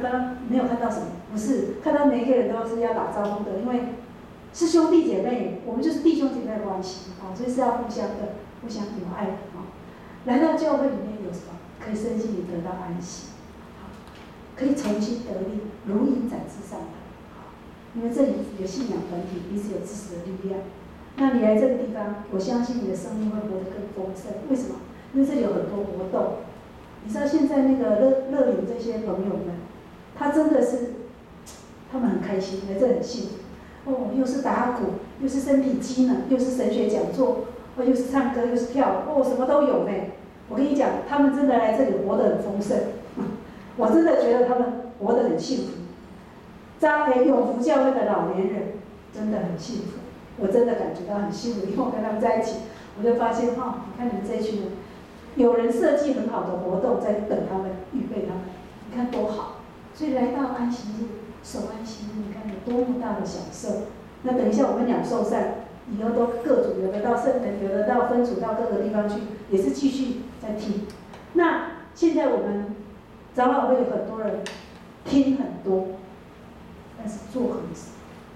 看到没有看到什么？不是，看到每一个人都是要打招呼的，因为是兄弟姐妹，我们就是弟兄姐妹的关系啊，所以是要互相有爱的啊。来到教会里面有什么？可以身心里得到安息，可以重新得力，如鹰展翅上腾。因为这里有信仰团体，彼此有支持的力量。那你来这个地方，我相信你的生命会活得更丰盛。为什么？因为这里有很多活动。你知道现在那个乐龄这些朋友们，他真的是，他们很开心，来这很幸福。哦，又是打鼓，又是身体机能，又是神学讲座，哦，又是唱歌，又是跳舞，哦，什么都有呢。我跟你讲，他们真的来这里活得很丰盛。我真的觉得他们活得很幸福。永福教会的老年人真的很幸福，我真的感觉到很幸福，因为我跟他们在一起，我就发现哈，你看你们这一群人，有人设计很好的活动在等他们，预备他们，你看多好。所以来到安息日，守安息日，你看有多么大的享受。那等一下我们两受散，以后都各组，有的到圣人，有的到分组到各个地方去，也是继续在听。那现在我们长老会有很多人听很多。但是做很少，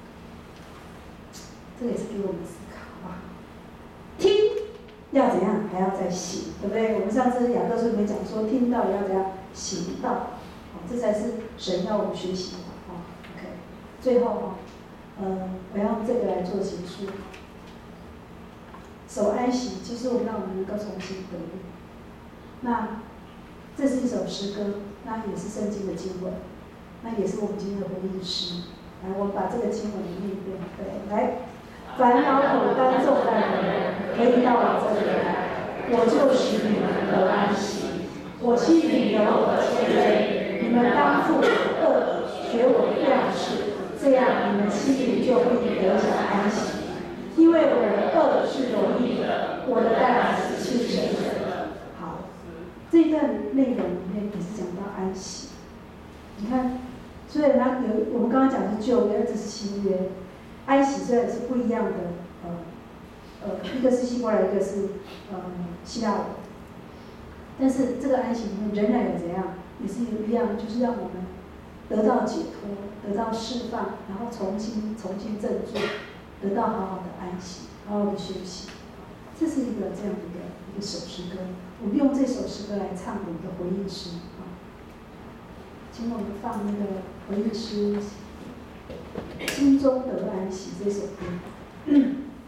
这个也是给我们思考啊。听要怎样，还要再行，对不对？我们上次雅各书里面讲说，听到也要怎样，行道，这才是神要我们学习的啊。OK， 最后我要用这个来做结束。守安息，其实我们让我们能够重新得力。那这是一首诗歌，那也是圣经的经文。那也是我们今天的回应诗。来，我们把这个经文念一遍。对，来，烦恼苦担重担的人，可以到我这里来，我就使你们得安息。我心里有我的谦卑，你们当负我的恶，学我的样式，这样你们心里就必得享安息。因为我的恶是容易的，我的担是轻省的。好，这一段内容里面也是讲到安息。你看。所以我们刚刚讲的是旧约，这是新约。安息虽然是不一样的，一个是希伯来，一个是希腊文，但是这个安息里面仍然有怎样，也是一样，就是让我们得到解脱，得到释放，然后重新振作，得到好好的安息，好好的休息。这是一个这样的一个首诗歌。我们用这首诗歌来唱我们的回应诗。请我们放那个回应诗《心中得安息》这首歌。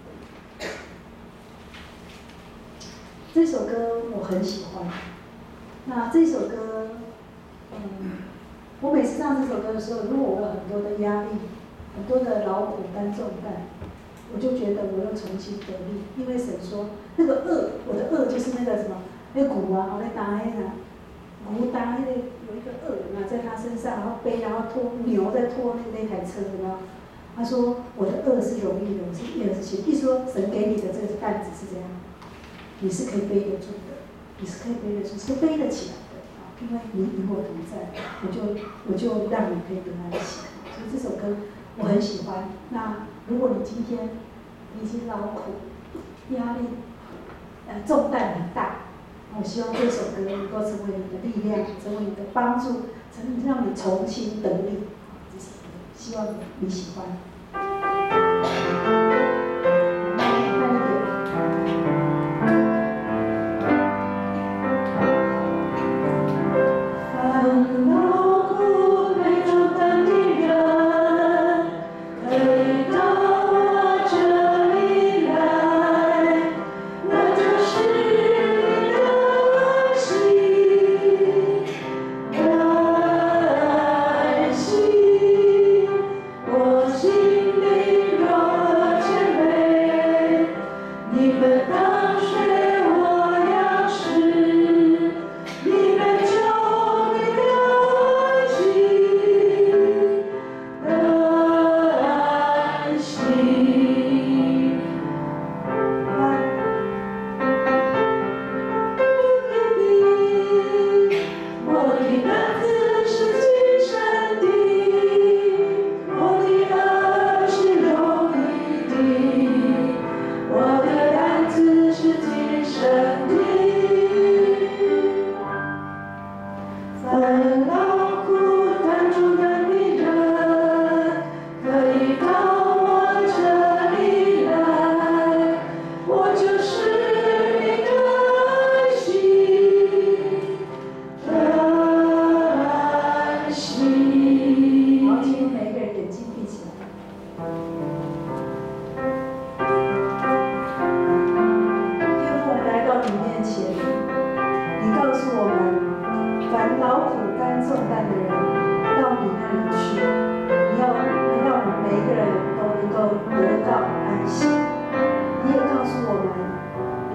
这首歌我很喜欢。那这首歌，我每次唱这首歌的时候，如果我有很多的压力、很多的劳苦担重担，我就觉得我又重新得力，因为神说那个恶，我的恶就是那个什么，那个鼓啊，我在打那个。鼓打那个有一个恶人在他身上，然后背，然后拖牛在拖那台车，有没有？他说我的恶是容易的，我是一人是轻。意思说神给你的这个担子是这样，你是可以背得住的，你是可以背得住，是背得起来的啊，因为你与我同在，我就让你可以得安息。所以这首歌我很喜欢。那如果你今天你已经劳苦、压力、重担很大。我希望这首歌能够成为你的力量，成为你的帮助，让你重新得力。这首歌，希望你喜欢。 我心。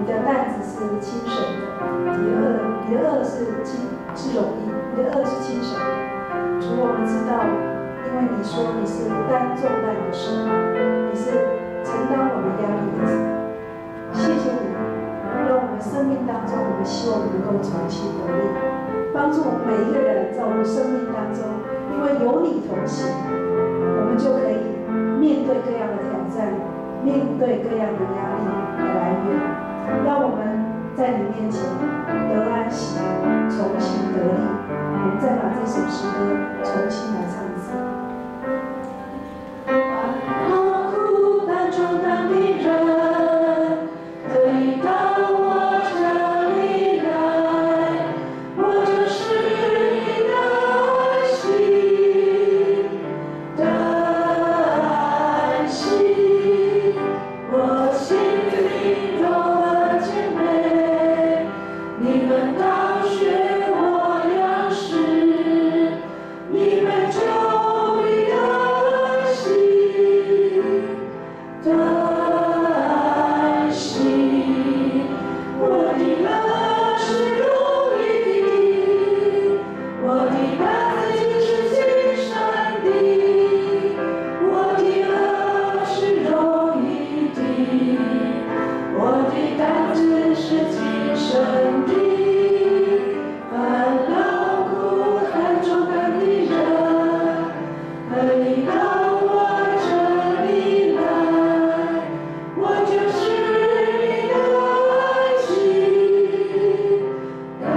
的担子是轻省的，你的恶是容易，你的恶是轻省的。主，我们知道，因为你说你是担重担的神，你是承担我们压力的神。谢谢你，让我们生命当中，我们希望能够重新得力，帮助我们每一个人在我们生命当中，因为有你同行，我们就可以面对各样的挑战，面对各样的压力的来源，让我们在你面前得安息，重新得力。我们再把这首诗歌重新来唱一次。好孤单重担的人，可以到我这里来，我就是你的安息，的安息。我心灵中的姐妹，你们当学我样式，你们就必得安息，的安息。我的乐是容易的，我的担子是轻省的，我的乐是容易的，我的担子是轻省的。烦恼苦担重担的人，可以到我这里来，我就是你的安息，的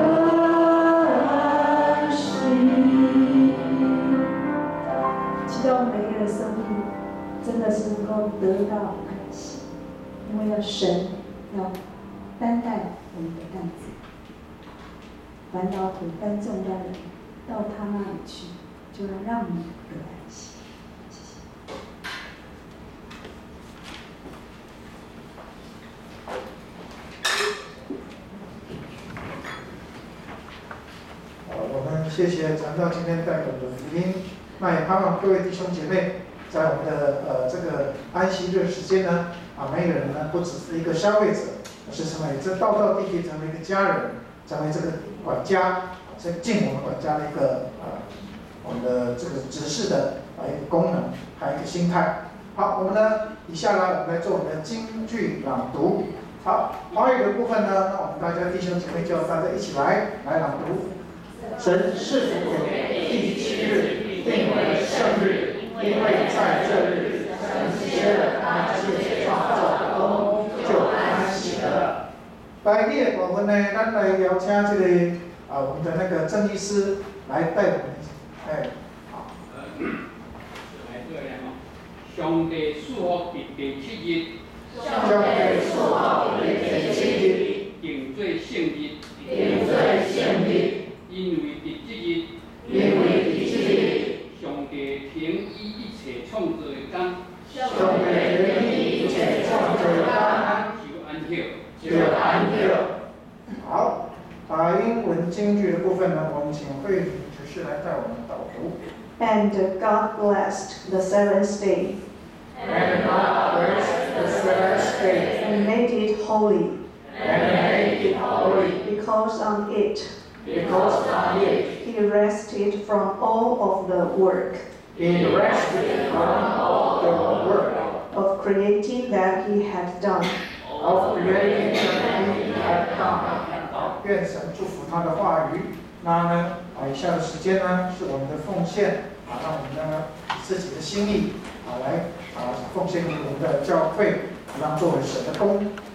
安息。祈祷我们每一个人的生命真的是能够得到安息，因为神要担待我们的担子。烦恼苦担重担的人，到他那里去，就能让你得安息。谢谢。 我们谢谢传道今天带给我们的福音，那也盼望各位弟兄姐妹，在我们的这个安息日时间呢，每个人呢不只是一个消费者，而是成为这道道地地成为一个家人，成为这个管家，尽我们管家的一个我们的这个执事的一个功能，还有一个心态。好，我们呢以下呢我们来做我们的京剧朗读。好，华语的部分呢，那我们大家弟兄姐妹就大家一起来朗读。神是否给第7日定为圣日，因为在这日神歇了他一切创造的功，就安息了。来，第二部分呢，咱来邀请这个我们的那个郑医师来带我们，好。 上帝赐福第7日， 上帝赐福第7日， 定做圣日， 定做圣日， 因为第7日， 因为第7日， 上帝停以一切创造的工， 上帝停以一切创造的工， 就安息， 就安息。好，英文京剧的部分呢，我们请慧敏执事来带我们导读。 And God blessed the seventh day, And God blessed the seventh day, and made it holy, and made it holy, because on it because on it He rested from all of the work He rested from all the work of creating that He had done. of creating that He had done. 好，愿神祝福他的话语。那呢，以下的时间呢，是我们的奉献，让我们呢以自己的心意来奉献给我们的教会，让作为神的功。